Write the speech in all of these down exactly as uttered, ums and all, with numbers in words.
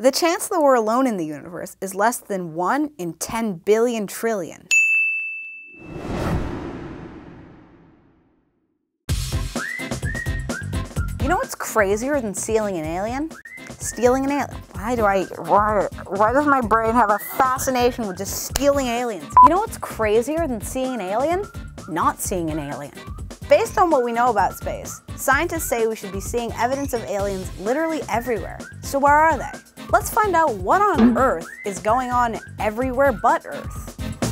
The chance that we're alone in the universe is less than one in ten billion trillion. You know what's crazier than stealing an alien? Stealing an alien. Why do I, why, why does my brain have a fascination with just stealing aliens? You know what's crazier than seeing an alien? Not seeing an alien. Based on what we know about space, scientists say we should be seeing evidence of aliens literally everywhere. So where are they? Let's find out what on Earth is going on everywhere but Earth.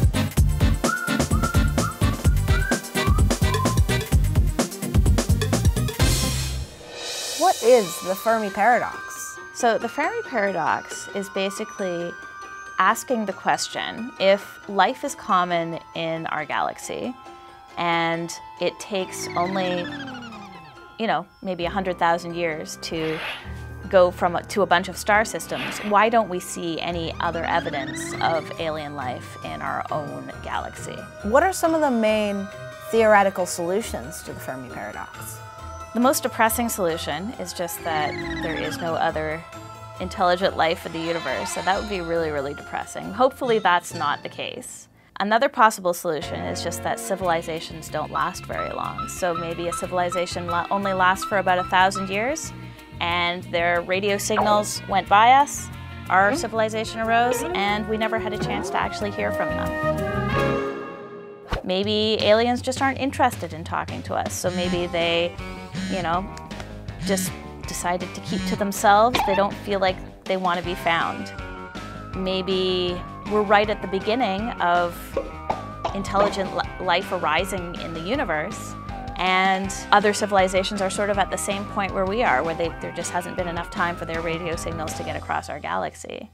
What is the Fermi paradox? So the Fermi paradox is basically asking the question, if life is common in our galaxy and it takes only, you know, maybe one hundred thousand years to go from a, to a bunch of star systems, why don't we see any other evidence of alien life in our own galaxy? What are some of the main theoretical solutions to the Fermi paradox? The most depressing solution is just that there is no other intelligent life in the universe, so that would be really, really depressing. Hopefully that's not the case. Another possible solution is just that civilizations don't last very long. So maybe a civilization only lasts for about a thousand years, and their radio signals went by us, our civilization arose, and we never had a chance to actually hear from them. Maybe aliens just aren't interested in talking to us, so maybe they, you know, just decided to keep to themselves. They don't feel like they want to be found. Maybe we're right at the beginning of intelligent life arising in the universe, and other civilizations are sort of at the same point where we are, where they, there just hasn't been enough time for their radio signals to get across our galaxy.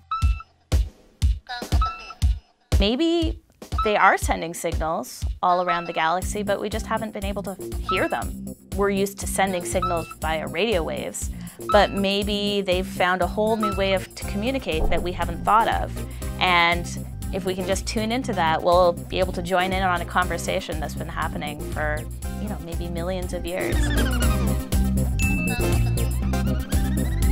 Maybe they are sending signals all around the galaxy, but we just haven't been able to hear them. We're used to sending signals via radio waves, but maybe they've found a whole new way of to communicate that we haven't thought of. And if we can just tune into that, we'll be able to join in on a conversation that's been happening for, you know, maybe millions of years.